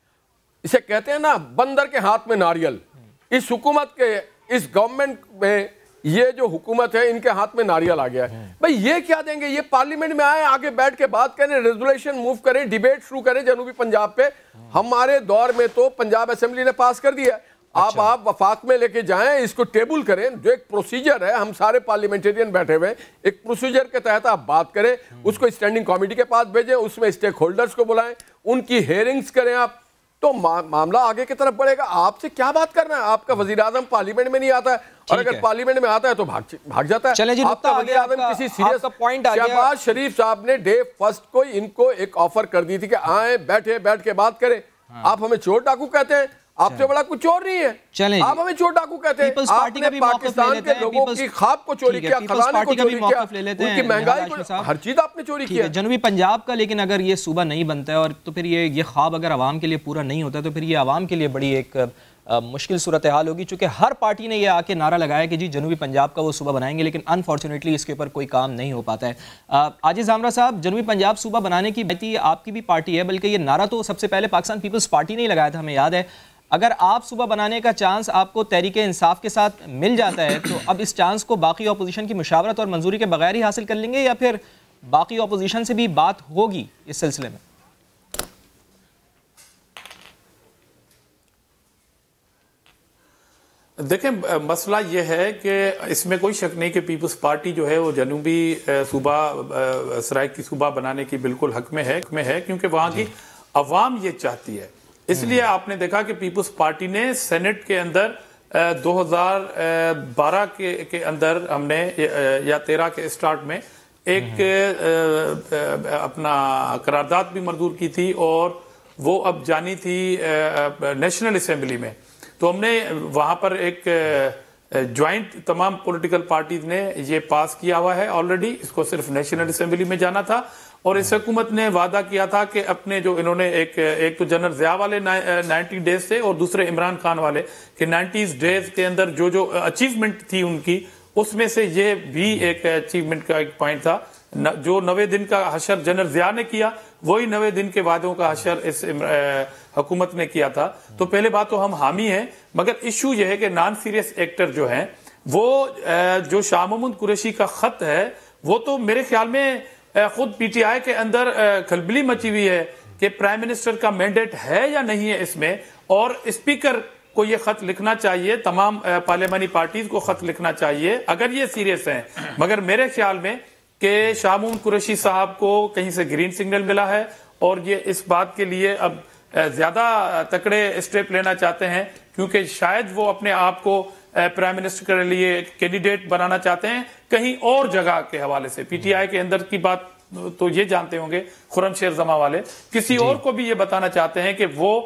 इसे कहते हैं ना बंदर के हाथ में नारियल। इस हुकूमत के, इस गवर्नमेंट में ये जो हुकूमत है इनके हाथ में नारियल आ गया है। भाई ये क्या देंगे? ये पार्लियामेंट में आए, आगे बैठ के बात करें, रेजोल्यूशन मूव करें, डिबेट शुरू करें जनूबी पंजाब पे। हमारे दौर में तो पंजाब असेंबली ने पास कर दिया, आप आप वफाक में लेके जाएं, इसको टेबल करें, जो एक प्रोसीजर है, हम सारे पार्लियामेंटेरियन बैठे हुए हैं, एक प्रोसीजर के तहत आप बात करें, उसको स्टैंडिंग कमेटी के पास भेजें, उसमें स्टेक होल्डर्स को बुलाएं, उनकी हेयरिंग्स करें आप, तो मा, मामला आगे की तरफ बढ़ेगा। आपसे क्या बात करना है? आपका वजीर आजम पार्लियामेंट में नहीं आता है, और अगर पार्लियामेंट में आता है तो भाग भाग जाता है। चले जी, आपका वजीर आजम किसी सीरियस पॉइंट आ गया। शहबाज शरीफ साहब ने डे फर्स्ट को इनको एक ऑफर कर दी थी कि आए, बैठे, बैठ के बात करें। आप हमें चोर डाकू कहते हैं, आपसे बड़ा कुछ चोर नहीं है। चलें, आप हमें चोर डाकू कहते हैं। आपने पाकिस्तान के लोगों की ख्वाब को चोरी किया, खजाने को चोरी किया, उनकी महंगाई को, हर चीज आपने चोरी किया। जनूबी पंजाब का लेकिन अगर ये सूबा नहीं बनता है, और तो फिर ये ये ख्वाब अगर आवाम के लिए पूरा नहीं होता, तो फिर ये आवाम के लिए बड़ी एक आ, मुश्किल सूरत हाल होगी। चूंकि हर पार्टी ने ये आके नारा लगाया कि जी जनूबी पंजाब का वो सूबा बनाएंगे, लेकिन अनफॉर्चुनेटली इसके ऊपर कोई काम नहीं हो पाता है। आजिज़ जामरा साहब, जनूबी पंजाब सूबा बनाने की बात आपकी भी पार्टी है, बल्कि ये नारा तो सबसे पहले पाकिस्तान पीपल्स पार्टी ने ही लगाया था, हमें याद है। अगर आप सूबा बनाने का चांस आपको तहरीक इंसाफ के साथ मिल जाता है, तो अब इस चांस को बाकी अपोजिशन की मुशावरत और मंजूरी के बगैर ही हासिल कर लेंगे, या फिर बाकी अपोजिशन से भी बात होगी इस सिलसिले में? देखें, मसला ये है कि इसमें कोई शक नहीं कि पीपल्स पार्टी जो है वो जनूबी सूबा सराय की सूबा बनाने की बिल्कुल हक में है, हक में है क्योंकि वहाँ की अवाम ये चाहती है। इसलिए आपने देखा कि पीपल्स पार्टी ने सेनेट के अंदर दो हज़ार बारह के, के अंदर हमने या तेरह के स्टार्ट में एक अपना करारदाद भी मंजूर की थी, और वो अब जानी थी नेशनल असेंबली में। तो हमने वहां पर एक ज्वाइंट तमाम पॉलिटिकल पार्टीज ने ये पास किया हुआ है ऑलरेडी, इसको सिर्फ नेशनल असेंबली में जाना था। और इस हुकूमत ने वादा किया था कि अपने जो इन्होंने एक एक तो जनरल ज़िया वाले नाइन्टी डेज थे, और दूसरे इमरान खान वाले कि नाइन्टीज डेज के अंदर जो जो अचीवमेंट थी उनकी, उसमें से ये भी एक अचीवमेंट का एक पॉइंट था। न, जो नवे दिन का हशर जनरल ज़िया ने किया, वही नवे दिन के वादों का हशर इस हुकूमत ने किया था। तो पहले बात तो हम हामी हैं, मगर इशू यह है कि नॉन सीरियस एक्टर जो हैं वो जो शाह महमूद कुरैशी का खत है, वो तो मेरे ख्याल में खुद पीटीआई के अंदर खलबली मची हुई है कि प्राइम मिनिस्टर का मैंडेट है या नहीं है इसमें, और स्पीकर को ये खत लिखना चाहिए, तमाम पार्लियामानी पार्टीज को खत लिखना चाहिए अगर ये सीरियस हैं। मगर मेरे ख्याल में कि शाह महमूद कुरैशी साहब को कहीं से ग्रीन सिग्नल मिला है, और ये इस बात के लिए अब ज्यादा तकड़े स्टेप लेना चाहते हैं, क्योंकि शायद वो अपने आप को प्राइम मिनिस्टर के लिए कैंडिडेट बनाना चाहते हैं कहीं और जगह के हवाले से। पीटीआई के अंदर की बात तो ये जानते होंगे खुर्रमशेर जमा वाले, किसी और को भी ये बताना चाहते हैं कि वो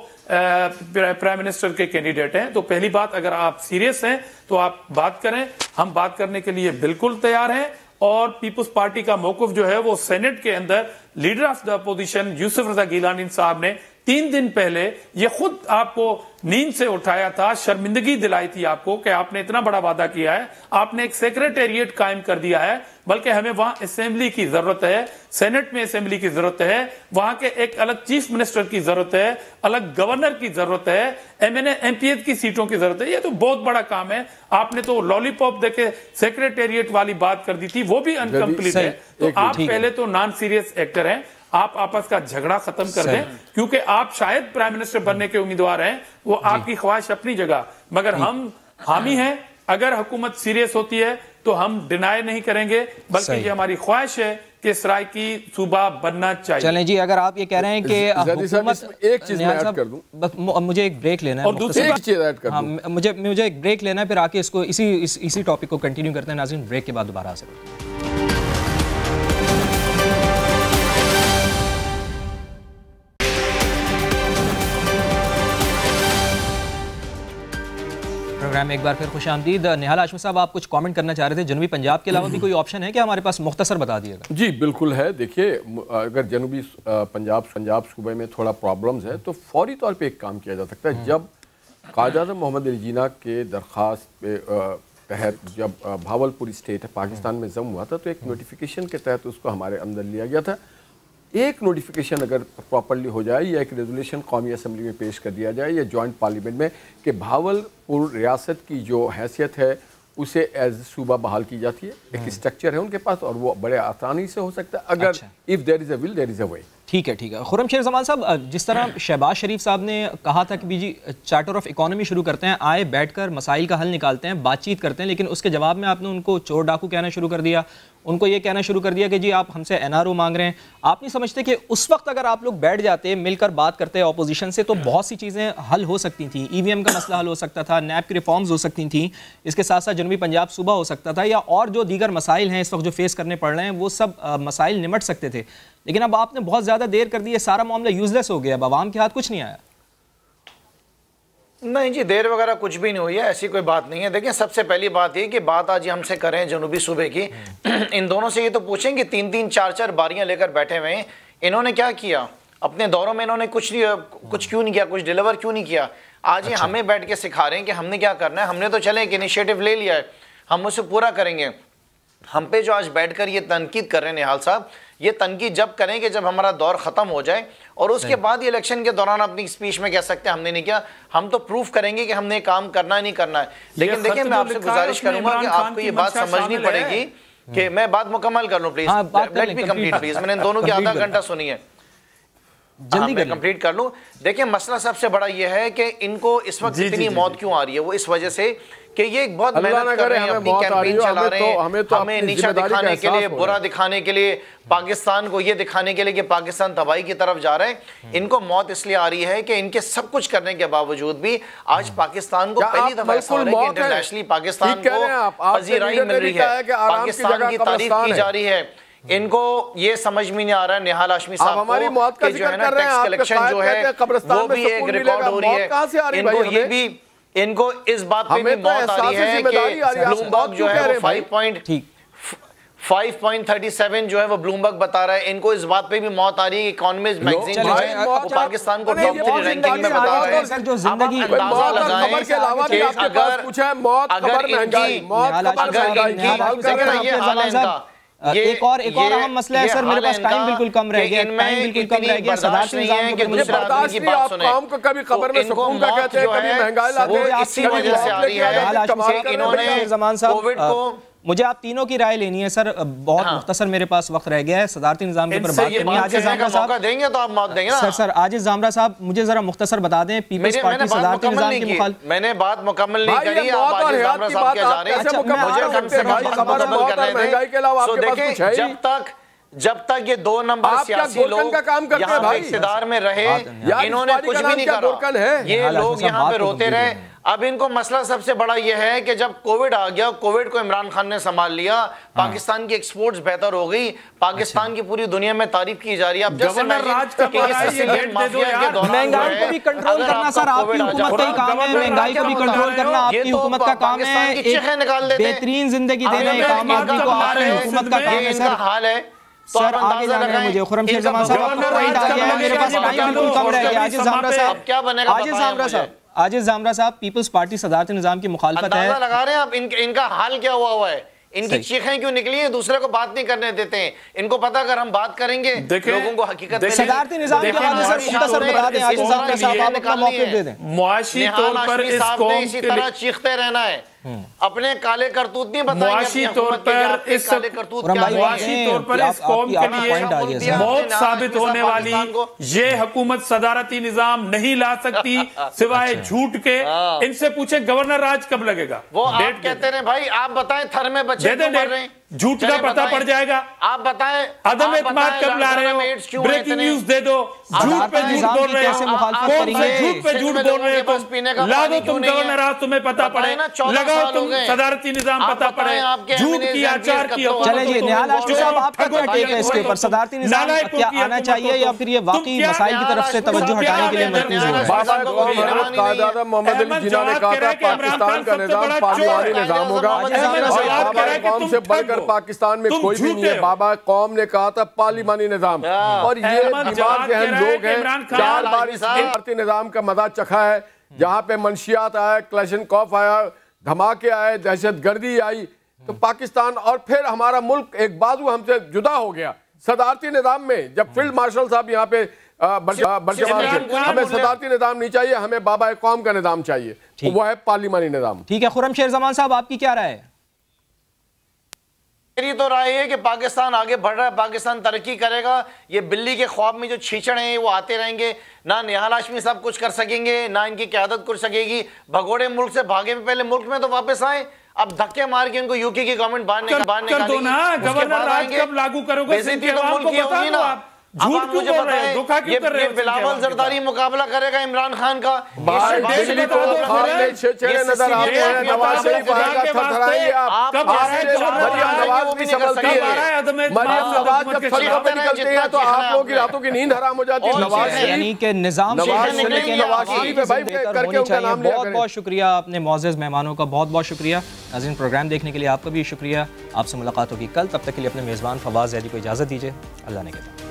प्राइम मिनिस्टर के कैंडिडेट हैं। तो पहली बात, अगर आप सीरियस हैं तो आप बात करें, हम बात करने के लिए बिल्कुल तैयार हैं। और पीपल्स पार्टी का मौकफ जो है वो सेनेट के अंदर leader of the opposition Yousuf Raza Gilani साहब ने तीन दिन पहले ये खुद आपको नींद से उठाया था, शर्मिंदगी दिलाई थी आपको कि आपने इतना बड़ा वादा किया है, आपने एक सेक्रेटेरिएट कायम कर दिया है, बल्कि हमें वहां असेंबली की जरूरत है, सेनेट में असेंबली की जरूरत है, वहां के एक अलग चीफ मिनिस्टर की जरूरत है, अलग गवर्नर की जरूरत है, एमएनए एमपीएच की सीटों की जरूरत है। ये तो बहुत बड़ा काम है। आपने तो लॉलीपॉप देके सेक्रेटेरिएट वाली बात कर दी थी, वो भी अनकम्प्लीट है। तो आप पहले तो नॉन सीरियस एक्टर हैं, आप आपस का झगड़ा खत्म कर दें, क्योंकि आप शायद प्राइम मिनिस्टर बनने के उम्मीदवार हैं, वो आपकी ख्वाहिश अपनी जगह, मगर हम हामी हैं। अगर हुकूमत सीरियस होती है तो हम डिनाई नहीं करेंगे, बल्कि ये हमारी ख्वाहिश है कि सराय की सूबा बनना चाहिए। चलें जी, अगर आप ये कह रहे हैं कि हुकूमत, एक चीज मैं ऐड कर दूं, बस मुझे एक ब्रेक लेना है, और दूसरी एक चीज ऐड कर दूं, हाँ, मुझे मुझे एक ब्रेक लेना है, फिर आके इसको इसी इस, इसी टॉपिक को कंटिन्यू करते हैं। नाज़रीन, ब्रेक के बाद दोबारा आ सकते हैं। प्रोग्राम में एक बार फिर खुशामदीद। निहाल हाशमी साहब, आप कुछ कमेंट करना चाह रहे थे। जनूबी पंजाब के अलावा भी कोई ऑप्शन है कि हमारे पास? मुख्तसर बता दिएगा। जी बिल्कुल है। देखिए, अगर जनूबी पंजाब पंजाब सूबे में थोड़ा प्रॉब्लम्स है तो फौरी तौर पे एक काम किया जा सकता है। जब कायद-ए-आज़म मोहम्मद अली जिन्ना के दरख्वास्त पे तहत जब भावलपुर स्टेट पाकिस्तान में जम हुआ था, तो एक नोटिफिकेशन के तहत उसको हमारे अंदर लिया गया था। एक नोटिफिकेशन अगर प्रॉपर्ली हो जाए, या एक रेजोल्यूशन कौमी असम्बली में पेश कर दिया जाए, या जॉइंट पार्लियामेंट में, कि भावलपुर रियासत की जो हैसियत है उसे एज सूबा बहाल की जाती है। एक स्ट्रक्चर है उनके पास, और वो बड़े आसानी से हो सकता है अगर if there is a will there is a way. ठीक है ठीक है खुर्रम शेर जमान साहब, जिस तरह शहबाज शरीफ साहब ने कहा था कि भी जी चार्टर ऑफ इकोनॉमी शुरू करते हैं, आए बैठकर मसाइल का हल निकालते हैं, बातचीत करते हैं, लेकिन उसके जवाब में आपने उनको चोर डाकू कहना शुरू कर दिया, उनको ये कहना शुरू कर दिया कि जी आप हमसे एन आर ओ मांग रहे हैं। आप नहीं समझते कि उस वक्त अगर आप लोग बैठ जाते, मिलकर बात करते अपोजिशन से, तो बहुत सी चीज़ें हल हो सकती थी। ई वी एम का मसला हल हो सकता था, नैब की रिफॉर्म्स हो सकती थी, इसके साथ साथ जनूबी पंजाब सूबा हो सकता था, या और जो दीगर मसाइल हैं इस वक्त जो फेस करने पड़ रहे हैं, वो सब आ, मसाइल निमट सकते थे। लेकिन अब आपने बहुत ज़्यादा देर कर दी है, सारा मामला यूजलेस हो गया, अब आवाम के हाथ कुछ नहीं आया। नहीं जी, देर वगैरह कुछ भी नहीं हुई है, ऐसी कोई बात नहीं है। देखिए, सबसे पहली बात ये कि बात आज हमसे करें जनूबी सूबे की, इन दोनों से ये तो पूछें कि तीन तीन चार चार बारियां लेकर बैठे हुए हैं, इन्होंने क्या किया अपने दौरों में? इन्होंने कुछ नहीं, कुछ क्यों नहीं किया, कुछ डिलीवर क्यों नहीं किया? आज ये अच्छा। हमें बैठ के सिखा रहे हैं कि हमने क्या करना है। हमने तो चले एक इनिशिएटिव ले लिया है, हम उसे पूरा करेंगे। हम पे जो आज बैठकर ये तनकीद कर रहे हैं निहाल साहब, ये तनकीद जब करेंगे जब हमारा दौर ख़त्म हो जाए, और उसके बाद इलेक्शन के दौरान अपनी स्पीच में कह सकते हैं हमने नहीं किया। हम तो प्रूफ करेंगे कि हमने काम करना ही नहीं करना है। लेकिन देखिए, मैं आपसे गुजारिश करूंगा कि आपको ये बात समझनी पड़ेगी कि मैं बात मुकम्मल कर लूं please, let me complete please. मैंने इन दोनों की आधा घंटा सुनी है, जल्दी मैं कंप्लीट कर लूं। देखिए, मसला सबसे बड़ा यह है कि इनको इस वक्त इतनी मौत क्यों आ रही है, वो इस वजह से कि ये एक बहुत मेहनत कर रहे हैं, अपनी कैंपेन चला रहे हैं, हमें, तो हमें नीचा दिखाने के लिए, बुरा दिखाने के लिए, पाकिस्तान को ये दिखाने के लिए कि पाकिस्तान तबाही की तरफ जा रहा है। इनको मौत इसलिए आ रही है कि इनके सब कुछ करने के बावजूद भी आज पाकिस्तान को पहली दफा ऐसा हो रहा है कि इंटरनेशनली पाकिस्तान को पजीराई मिल रही है, पाकिस्तान की तारीफ की जा रही है। इनको ये समझ में नहीं आ रहा है निहाल हाशमी साहब को कि जो है ना टैक्स कलेक्शन जो है वो भी एक रिकॉर्ड हो रही है। इनको ये भी इनको इस बात पे भी मौत आ रही है कि ब्लूमबर्ग जो है वो फाइव पॉइंट थर्टी सेवन जो है वो ब्लूमबर्ग बता रहा है। इनको इस बात पे भी मौत आ रही है कि इकोनॉमिस्ट मैगजीन जो है वो पाकिस्तान को टॉप थ्री रैंकिंग में बता रहा है। जो जिंदगी अंदाजा लगाएं कि अगर अगर इनकी ये हाल है इनका, ये, एक और एक और अहम मसला है सर, मेरे पास टाइम बिल्कुल कम रह गया, टाइम बिल्कुल कम रह गया। सदारती निजाम के मुझे बर्दाश्त नहीं, आप काम को कभी खबर में सुकून का कहते हैं, कभी महंगाई लाते हैं, इसी वजह से आ रही है। इन्होंने जमान साहब को, मुझे आप तीनों की राय लेनी है सर, बहुत हाँ। मुख्तसर मेरे पास वक्त रह गया है, सदारती निजाम के ऊपर बात करनी है। आजिज जामरा साहब देंगे तो आप मौत देंगे ना सर। सर आजिज जामरा साहब, मुझे जरा मुख्तसर बता दें, पीपल्स पार्टी सदारती निजाम की मुखालिफ। मैंने बात मुकम्मल नहीं करी, आप आजिज जामरा साहब क्या जा रहे हैं, मुझे कम से कम मुकम्मल करने दें। जब तक जब तक ये दो नंबर सियासी लोग यहाँ इक़्तिदार में रहे, इन्होंने कुछ भी नहीं करा, ये लोग यहाँ पे रोते रहे। अब इनको मसला सबसे बड़ा यह है कि जब कोविड आ गया, कोविड को इमरान खान ने संभाल लिया, पाकिस्तान की एक्सपोर्ट्स बेहतर हो गई, पाकिस्तान की पूरी दुनिया में तारीफ की जा रही है। अब जैसे महंगाई को भी कंट्रोल करना सर आपकी हुकूमत का ही काम है, महंगाई को भी कंट्रोल करना आपकी हुकूमत का काम है, एक बेहतरीन जिंदगी देना ये काम आदमी को आपकी हुकूमत का काम है सर। हाल है तो सर आगे जाना है मुझे। खुर्रम शेर जमान साहब आपका पॉइंट आ गया है, मेरे पास टाइम बिल्कुल कम रह गया। आजिज जामरा साहब क्या बनेगा, आजिज जामरा साहब आजिज जामरा साहब पीपल्स पार्टी सदारती निजाम की मुखालफत है, लगा रहे हैं आप, इन, इनका हाल क्या हुआ हुआ है, इनकी चीखें क्यों निकली है, दूसरे को बात नहीं करने देते हैं। इनको पता अगर हम बात करेंगे लोगों को हकीकत में सदारती निजाम के हवाले से मुख्तसर बता दें आजिज जामरा साहब, आप अपना मौक़िफ़ दे दें। मुआशी तौर पर इस कौम इसी तरह चीखते रहना है, अपने काले करतूत नहीं बताएंगे, मुआशी तौर पर इस काले करतूत मुआशी तौर पर इस कौम के लिए मौत साबित होने वाली ये हुकूमत सदारती निजाम नहीं ला सकती सिवाय झूठ के। इनसे पूछे गवर्नर राज कब लगेगा, वो आप कहते रहे भाई, आप बताएं थर में बच्चे क्यों मर रहे हैं, झूठ का पता पड़ जाएगा। आप बताएं अदम एतमाद कब ला रहे हो, ब्रेकिंग न्यूज दे दो, झूठ पे झूठ बोल रहे हो, झूठ पे झूठ बोल रहे हो, ला दो तुम गवर्नर राज, तुम्हें पता पड़े, लगाओ तुम सदारती निजाम पता पड़े, झूठ की आचार की। चले जी निहाल हाशमी साहब, आपका क्या टेक है इसके ऊपर, सदारती निजाम क्या आना चाहिए या फिर ये वाकई मसाइल की तरफ से तवज्जो हटाने के लिए मरकूज है? बाबा मोहम्मद अली जिन्ना ने कहा था पाकिस्तान का निजाम पार्लियामानी निजाम होगा, कौम से बढ़कर पाकिस्तान में कोई भी नहीं है। बाबा कौम ने कहा था पार्लियामानी निजाम, और ये दिमाग जहन लोग हैं, चार बार इस भारतीय निजाम का मजा चखा है, जहाँ पे मंशियात आया, क्लैशनकॉफ आया, धमाके आए, दहशतगर्दी आई, तो पाकिस्तान और फिर हमारा मुल्क एक बाजू हमसे जुदा हो गया। सदारती निजाम में जब फील्ड मार्शल साहब यहाँ पे बरजमान थे, हमें सदारती निजाम नहीं चाहिए, हमें बाबा कौम का निजाम चाहिए, वो है पार्लियामानी निजाम। ठीक है, खुर्रम शेर जमान साहब आपकी क्या राय है? मेरी तो राय है कि पाकिस्तान आगे बढ़ रहा है, पाकिस्तान तरक्की करेगा। ये बिल्ली के ख्वाब में जो छींचड़ हैं वो आते रहेंगे, ना निहाल हाशमी सब कुछ कर सकेंगे, ना इनकी क़यादत कर सकेगी। भगोड़े मुल्क से भागे में पहले मुल्क में तो वापस आए, अब धक्के मार के उनको यूके की गवर्नमेंट बाहर निकाल बाहर निकालेगी। गवर्नर राज कब लागू करोगे? बेइज्जती तो मुल्क की होगी ना। अब आप मुझे बताएं, ये, ये बिलावल जरदारी मुकाबला करेगा इमरान खान का। तो आप लोगों की रातों की नींद हराम हो जाती है। यानी कि निजाम बहुत बहुत शुक्रिया आपने मुअज़्ज़ज़ मेहमानों का बहुत बहुत शुक्रिया। नाज़रीन, प्रोग्राम देखने के लिए आपका भी शुक्रिया। आपसे मुलाकात होगी कल, तब तक के लिए अपने मेज़बान फवाज़ ज़ैदी को इजाज़त दीजिए। अल्लाह ने के बाद।